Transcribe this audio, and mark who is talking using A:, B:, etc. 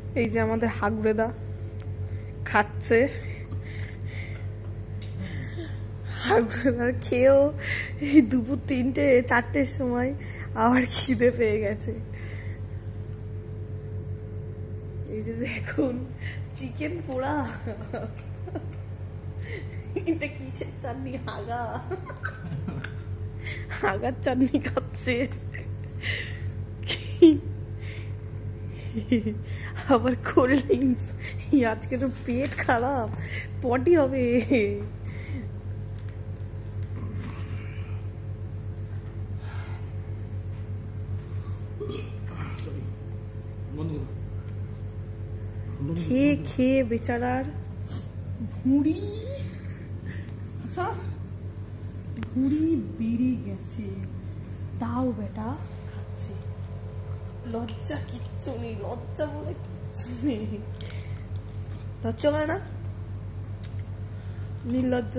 A: এই যে আমাদের হাগুরেদা খাচ্ছে, হাগুরেদার খেয়েও এই দুপুর 3-4টের সময় আবার খিদে পেয়ে গেছে। এই যে দেখুন চিকেন পোড়া, এটা কিসের চাটনি? হাগার চাটনি খাচ্ছে। আবার কোল্ড ড্রিঙ্কস। আজকে তো পেট খারাপ, পটি হবে। খেয়ে খেয়ে বেচারার ভুঁড়ি, আচ্ছা ভুঁড়ি বেড়ে গেছে, তাও বেটা খাচ্ছে। লজ্জা কিচ্ছু নেই, লজ্জা বলে কিচ্ছু নেই। লজ্জা করে না, নির্লজ্জ।